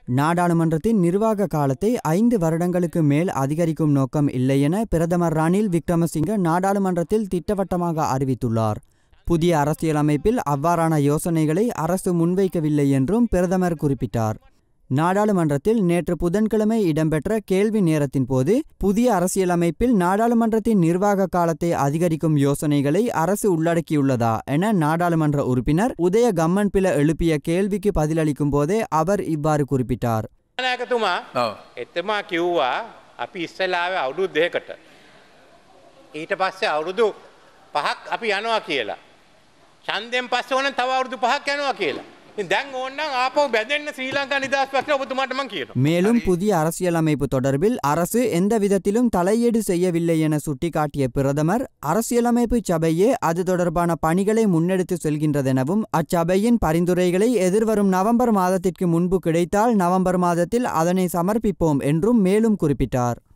நாடாளுமன்றத்தின் நிர்வாக காலத்தை 5 வருடங்களுக்கு மேல் அதிகரிக்கும் நோக்கம் இல்லை என பிரதமர் ரணில் விக்ரமசிங்க நாடாளுமன்றத்தில் திட்டவட்டமாக அறிவித்துள்ளார். புதிய அரசியலமைப்பில் அவ்வாறான யோசனைகளை அரசு முன்வைக்கவில்லை என்றும் பிரதமர் குறிப்பிட்டார். நாடாளுமன்றத்தில் நேற்று புதன்கிழமை இடம்பெற்ற கேள்வி நேரத்தின் போது புதிய அரசியலமைப்பில் நாடாளுமன்றத்தின் நிர்வாக காலத்தை அதிகரிக்கும் யோசனைகளை அரசு உள்ளடக்கியுள்ளதா என நாடாளுமன்ற உறுப்பினர் உதய கம்மன்பில எழுப்பிய கேள்விக்கு பதிலளிக்கும் போதே அவர் இவ்வாறு குறிப்பிட்டார். மேலும் புதிய அரசியலமைப்பு தொடர்பில் அரசு எந்த விதத்திலும் தலையீடு செய்யவில்லை என சுட்டிக்காட்டிய பிரதமர் அரசியலமைப்பு சபையே அது தொடர்பான பணிகளை முன்னெடுத்து செல்கின்றதெனவும் அச்சபையின் பரிந்துரைகளை எதிர்வரும் நவம்பர் மாதத்திற்கு முன்பு கிடைத்தால் நவம்பர் மாதத்தில் அதனை சமர்ப்பிப்போம் என்றும் மேலும் குறிப்பிட்டார்.